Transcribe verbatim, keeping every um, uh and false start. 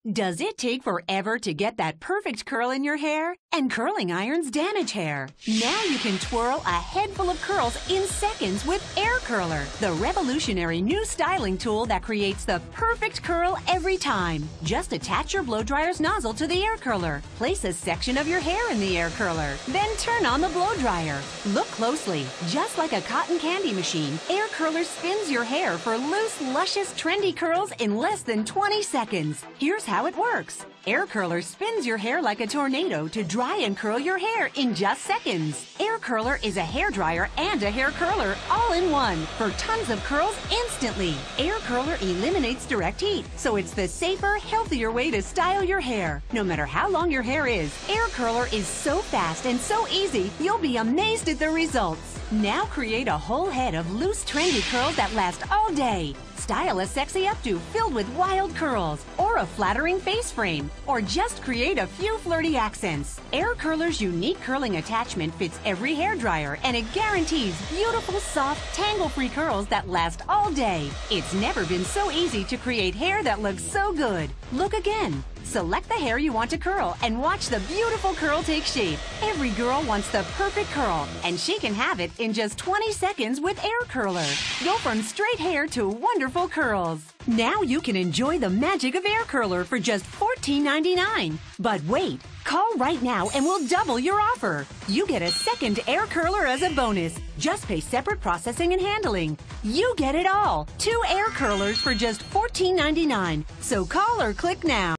Does it take forever to get that perfect curl in your hair? And curling irons damage hair. Now you can twirl a head full of curls in seconds with Air Curler, the revolutionary new styling tool that creates the perfect curl every time. Just attach your blow dryer's nozzle to the air curler. Place a section of your hair in the air curler. Then turn on the blow dryer. Look closely. Just like a cotton candy machine, Air Curler spins your hair for loose, luscious, trendy curls in less than twenty seconds. Here's how it works. Air Curler spins your hair like a tornado to dry and curl your hair in just seconds. Air Curler is a hair dryer and a hair curler all in one for tons of curls instantly. Air Curler eliminates direct heat, so it's the safer, healthier way to style your hair. No matter how long your hair is, Air Curler is so fast and so easy, you'll be amazed at the results. Now create a whole head of loose, trendy curls that last all day. Style a sexy updo filled with wild curls, or a flattering face frame, or just create a few flirty accents. Air Curler's unique curling attachment fits every hair dryer, and it guarantees beautiful, soft, tangle-free curls that last all day. It's never been so easy to create hair that looks so good. Look again. Select the hair you want to curl and watch the beautiful curl take shape. Every girl wants the perfect curl, and she can have it in just twenty seconds with Air Curler. Go from straight hair to wonderful curls. Now you can enjoy the magic of Air Curler for just fourteen ninety-nine. But wait, call right now and we'll double your offer. You get a second Air Curler as a bonus. Just pay separate processing and handling. You get it all. Two Air Curlers for just fourteen ninety-nine. So call or click now.